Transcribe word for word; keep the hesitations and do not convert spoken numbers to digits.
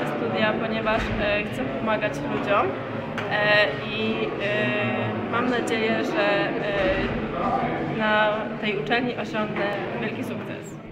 studia, ponieważ chcę pomagać ludziom i mam nadzieję, że na tej uczelni osiągnę wielki sukces.